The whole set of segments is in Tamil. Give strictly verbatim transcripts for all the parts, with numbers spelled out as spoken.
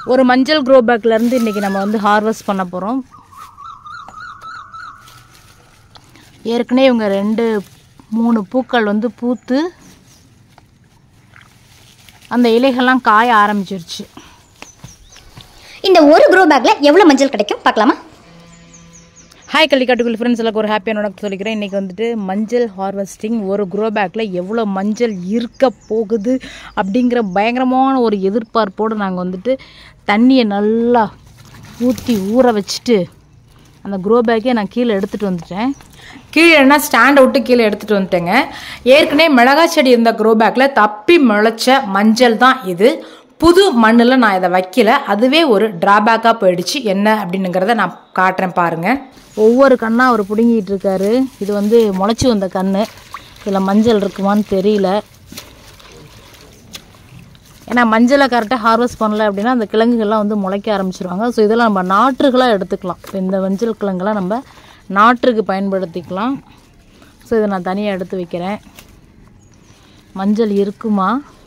ஒரு மஞ்சள் க்ரோ பேக்லேருந்து இன்றைக்கி நம்ம வந்து ஹார்வெஸ்ட் பண்ண போகிறோம். ஏற்கனவே இவங்க ரெண்டு மூணு பூக்கள் வந்து பூத்து அந்த இலைகள்லாம் காய ஆரம்பிச்சிருச்சு. இந்த ஒரு க்ரோ பேக்கில் எவ்வளோ மஞ்சள் கிடைக்கும் பார்க்கலாமா? ஹாய் கள்ளிக்காட்டுக்குள் ஃப்ரெண்ட்ஸ் எல்லாம் ஒரு ஹாப்பியான உனக்கு சொல்லிக்கிறேன். இன்றைக்கி வந்துட்டு மஞ்சள் ஹார்வெஸ்டிங். ஒரு க்ரோ பேக்கில் எவ்வளோ மஞ்சள் இருக்க போகுது அப்படிங்கிற பயங்கரமான ஒரு எதிர்பார்ப்போடு நாங்கள் வந்துட்டு தண்ணியை நல்லா ஊற்றி ஊற வச்சுட்டு அந்த க்ரோ பேக்கே நான் கீழே எடுத்துகிட்டு வந்துட்டேன். கீழே என்ன ஸ்டாண்டை விட்டு கீழே எடுத்துகிட்டு வந்துட்டேங்க. ஏற்கனவே மிளகாய் செடி இருந்த க்ரோ பேக்கில் தப்பி முளைச்ச மஞ்சள் தான் இது. புது மண்ணில் நான் இதை வைக்கல. அதுவே ஒரு ட்ராபேக்காக போயிடுச்சு. என்ன அப்படின்னுங்கிறத நான் காட்டுறேன் பாருங்கள். ஒவ்வொரு கண்ணாக அவர் பிடுங்கிட்டு இருக்காரு. இது வந்து முளைச்சி வந்த கண். இதில் மஞ்சள் இருக்குமான்னு தெரியல. ஏன்னா மஞ்சளை கரெக்டாக ஹார்வெஸ்ட் பண்ணல அப்படின்னா அந்த கிழங்குகள்லாம் வந்து முளைக்க ஆரம்பிச்சிருவாங்க. ஸோ இதெல்லாம் நம்ம நாற்றுகளாக எடுத்துக்கலாம். இப்போ இந்த மஞ்சள் கிழங்குலாம் நம்ம நாற்றுக்கு பயன்படுத்திக்கலாம். ஸோ இதை நான் தனியாக எடுத்து வைக்கிறேன். மஞ்சள் இருக்குமா?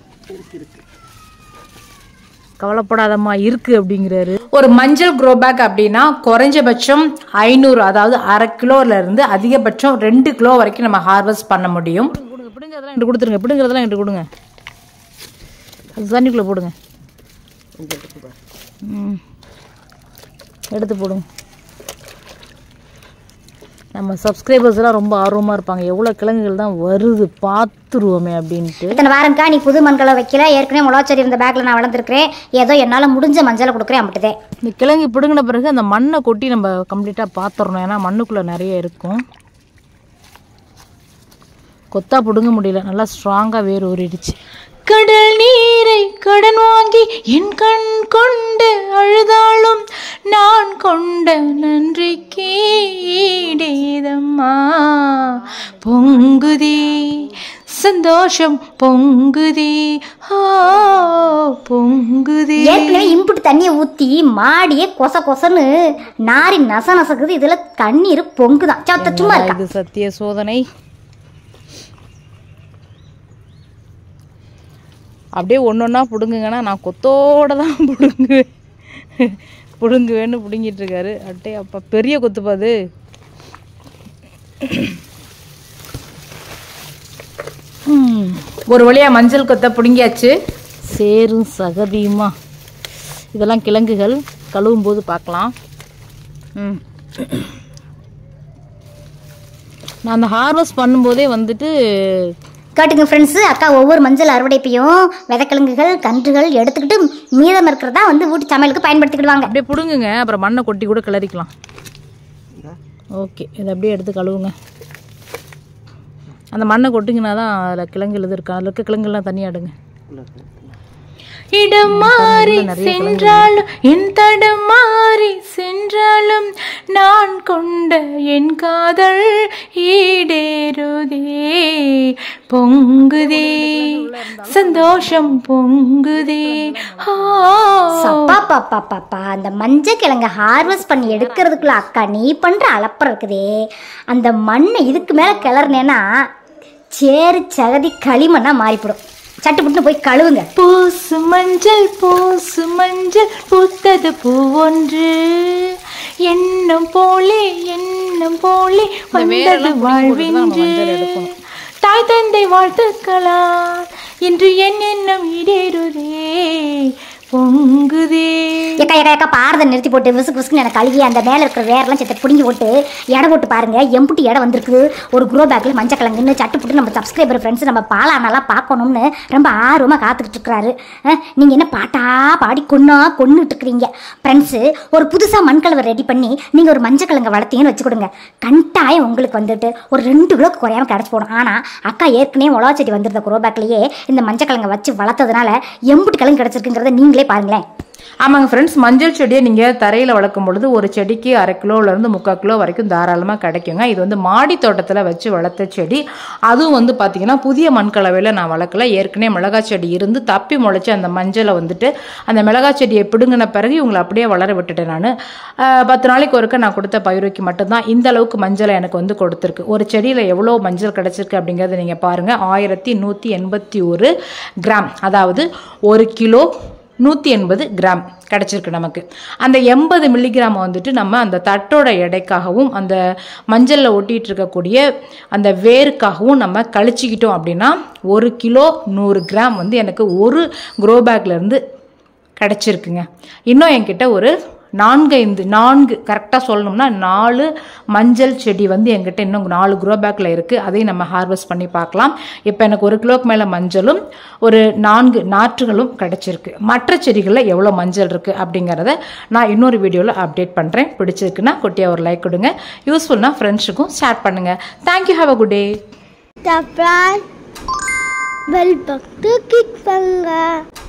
கவலைப்படாதம்மா இருக்கு அப்படிங்கிறாரு. ஒரு மஞ்சள் க்ரோ பேக் அப்படின்னா குறைஞ்சபட்சம் ஐநூறு, அதாவது அரை கிலோல இருந்து அதிகபட்சம் ரெண்டு கிலோ வரைக்கும் நம்ம ஹார்வெஸ்ட் பண்ண முடியும். பிடுங்கிறதெல்லாம் என்கிட்ட கொடுத்துருங்க. பிடுங்கிறதெல்லாம் என்கிட்ட கொடுங்க. அது தண்ணிக்குள்ளே போடுங்க. ம் எடுத்து போடுங்க. நம்ம சப்ஸ்கிரைபர்ஸ் எல்லாம் ரொம்ப ஆர்வமாக இருப்பாங்க. எவ்வளோ கிழங்குகள் தான் வருது பார்த்துருவோமே அப்படின்ட்டு. இத்தனை வாரம்க்கா நீ புது மண்களை வைக்கல, ஏற்கனவே முளைச்செடி இருந்த பேக்கில் நான் வளர்ந்துருக்கிறேன், ஏதோ என்னால் முடிஞ்ச மஞ்சளை கொடுக்குறேன் அப்படிதே. இந்த கிழங்கு பிடுங்கின பிறகு அந்த மண்ணை கொட்டி நம்ம கம்ப்ளீட்டாக பார்த்துடணும். ஏன்னா மண்ணுக்குள்ளே நிறைய இருக்கும். கொத்தா பிடுங்க முடியல, நல்லா ஸ்ட்ராங்காக வேர் ஊறிடுச்சு. கடல் நீரை கடன் வாங்கி என் கண் கொண்டு அழுதாலும் நான் கொண்ட நன்றிக்கு ஈடேதம்மா. பொங்குதே சந்தோஷம் பொங்குதே பொங்குதே. ஏற்கனவே இம்புட்டு தண்ணியை ஊற்றி மாடியே கொச கொசன்னு நாரி நச நசக்குது. இதில் தண்ணீர் பொங்குதான். சத்த சும்மா இருக்கா? இது சத்திய சோதனை. அப்படியே ஒன்று ஒன்றா பிடுங்குங்கன்னா நான் கொத்தோடு தான் பிடுங்குவேன். பிடுங்குவேன்னு பிடுங்கிட்டு இருக்காரு. அட்டே அப்பா பெரிய கொத்துப்பாது. ஒரு வழியாக மஞ்சள் கொத்தை பிடுங்கியாச்சு. சேரும் சகதியுமா. இதெல்லாம் கிழங்குகள் கழுவும் போது பார்க்கலாம். ம் நான் அந்த ஹார்வெஸ்ட் பண்ணும்போதே வந்துட்டு கேட்டுங்க ஃப்ரெண்ட்ஸு, அக்கா ஒவ்வொரு மஞ்சள் அறுவடைப்பையும் விதைக்கிழங்குகள் கன்றுகள் எடுத்துக்கிட்டு மீதம் இருக்கிறதா வந்து வீட்டு சமையலுக்கு பயன்படுத்திக்கிடுவாங்க. அப்படியே பிடுங்குங்க. அப்புறம் மண்ணை கொட்டி கூட கிளறிக்கலாம். ஓகே, இதை அப்படியே எடுத்து கழுவுங்க. அந்த மண்ணை கொட்டிங்கன்னா தான் அதில் கிழங்கு இது இருக்கா. அதில் இருக்க கிழங்குலாம் தனியாடுங்க. இடம் மாறி சென்றாலும் என் தடம் மாறி சென்றாலும் நான் கொண்ட என் காதல் ஈடேறுதே. பொங்குதே சந்தோஷம் பொங்குதே. பாப்பா அந்த மஞ்சள் கிழங்க ஹார்வெஸ்ட் பண்ணி எடுக்கிறதுக்குள்ள அக்கா நீ பண்ற அலப்பறம் இருக்குதே. அந்த மண்ணை இதுக்கு மேல கிளறினேன்னா சேரு சகதி களிமண்ணா மாறிப்படும். சட்டு புட்டு போய் கழுவுங்க. பூசு மஞ்சள் பூசு மஞ்சள் பூத்தது பூ ஒன்று எண்ணம் போலே எண்ணம் போலே வந்தது வாழ்வென்று. தாய் தந்தை வாழ்த்துக்களா என்று என் எண்ணம் இடேறுதே பொங்குதே. ஏக்கா ஏக்கா ஏக்கா பாரதை நிறுத்தி போட்டு விசுக்கு விசுக்குன்னு எனக்கு கழுகி அந்த மேலே இருக்கிற வேரெல்லாம் சேர்த்து பிடிங்கி போட்டு எடை போட்டு பாருங்க. எம்புட்டி இடம் வந்திருக்கு. ஒரு க்ரோ பேக்கில் மஞ்சள் கிழங்குன்னு சட்டு புட்டு நம்ம சப்ஸ்கிரைபர் ஃப்ரெண்ட்ஸ் நம்ம பாலானாலாம் பார்க்கணும்னு ரொம்ப ஆர்வமாக காத்துக்கிட்டு இருக்கிறாரு. நீங்கள் என்ன பாட்டா பாடி கொன்னா கொன்னுட்டு இருக்கிறீங்க ஃப்ரெண்ட்ஸு. ஒரு புதுசாக மண்கலவை ரெடி பண்ணி நீங்கள் ஒரு மஞ்சள் கிழங்கு வளர்த்தீங்கன்னு வச்சு கொடுங்க. கண்டாயம் உங்களுக்கு வந்துட்டு ஒரு ரெண்டு கிலோக்கு குறையாமல் கிடச்சி போடும். ஆனால் அக்கா ஏற்கனவே உலக செடி வந்திருந்த க்ரோ பேக்லேயே இந்த மஞ்சள் கிழங்கை வச்சு வளர்த்ததுனால எம்புட்டு கிழங்கு கிடச்சிருக்குங்கிறத நீங்களே பாருங்களேன். ஆமாங்க ஃப்ரெண்ட்ஸ், மஞ்சள் செடியை நீங்கள் தரையில் வளர்க்கும் பொழுது ஒரு செடிக்கு அரை கிலோலேருந்து முக்கால் கிலோ வரைக்கும் தாராளமாக கிடைக்குங்க. இது வந்து மாடி தோட்டத்தில் வச்சு வளர்த்த செடி. அதுவும் வந்து பார்த்திங்கன்னா புதிய மண்கலவையில் நான் வளர்க்கல. ஏற்கனவே மிளகாய் செடி இருந்து தப்பி முளைச்சி அந்த மஞ்சளை வந்துட்டு அந்த மிளகாய் செடியை பிடுங்கின பிறகு இவங்களை அப்படியே வளர விட்டுட்டேன். நான் பத்து நாளைக்கு ஒருக்க நான் கொடுத்த பயிருக்கு மட்டும்தான் இந்த அளவுக்கு மஞ்சளை எனக்கு வந்து கொடுத்துருக்கு. ஒரு செடியில் எவ்வளோ மஞ்சள் கிடச்சிருக்கு அப்படிங்கிறத நீங்கள் பாருங்கள். ஆயிரத்தி நூற்றி எண்பத்தி ஒரு கிராம், அதாவது ஒரு கிலோ நூற்றி எண்பது கிராம் கிடச்சிருக்கு நமக்கு. அந்த எண்பது மில்லிகிராம் வந்துட்டு நம்ம அந்த தட்டோட எடைக்காகவும் அந்த மஞ்சளில் ஒட்டிகிட்டு இருக்கக்கூடிய அந்த வேருக்காகவும் நம்ம கழிச்சிக்கிட்டோம் அப்படின்னா ஒரு கிலோ நூறு கிராம் வந்து எனக்கு ஒரு க்ரோ பேக்லேருந்து கிடச்சிருக்குங்க. இன்னும் என்கிட்ட ஒரு நான்கு ஐந்து நான்கு கரெக்டாக சொல்லணும்னா நாலு மஞ்சள் செடி வந்து என்கிட்ட இன்னும் நாலு க்ரோ பேக்கில் இருக்குது. அதையும் நம்ம ஹார்வெஸ்ட் பண்ணி பார்க்கலாம். இப்போ எனக்கு ஒரு கிலோக்கு மேலே மஞ்சளும் ஒரு நான்கு நாற்றுகளும் கிடச்சிருக்கு. மற்ற செடிகளில் எவ்வளோ மஞ்சள் இருக்குது அப்படிங்கிறத நான் இன்னொரு வீடியோவில் அப்டேட் பண்ணுறேன். பிடிச்சிருக்குன்னா குட்டியாக ஒரு லைக் கொடுங்க. யூஸ்ஃபுல்னா ஃப்ரெண்ட்ஸுக்கும் ஷேர் பண்ணுங்கள். Thank you. Have a good day. Bell button click பண்ணுங்க.